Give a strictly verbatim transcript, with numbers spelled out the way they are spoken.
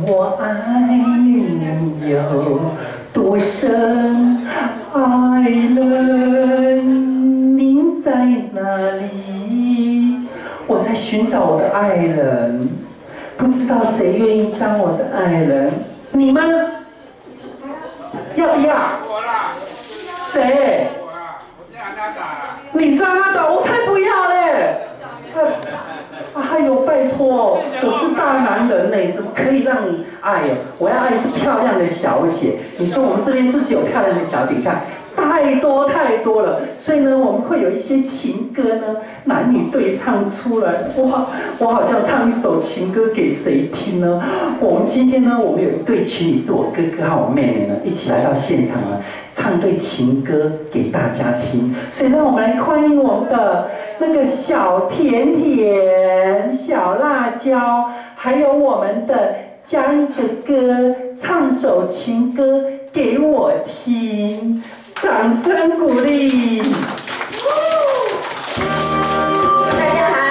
我爱你有多深？爱人，您在哪里？我在寻找我的爱人，不知道谁愿意当我的爱人？你们要不要？谁？你是阿达，我才不要嘞！哎呦，拜托，我是大男人呢，怎么可以让你爱哦？我要爱是漂亮的小姐。你说我们这边是不是有漂亮的小姐？你看，太多太多了。所以呢，我们会有一些情歌呢，男女对唱出来。哇，我好像唱一首情歌给谁听呢？我们今天呢，我们有一对情侣，是我哥哥和我妹妹呢，一起来到现场呢，唱一对情歌给大家听。所以让我们来欢迎我们的那个小甜甜、小辣椒，还有我们的加一个歌，唱首情歌给我听，掌声鼓励。 大家好。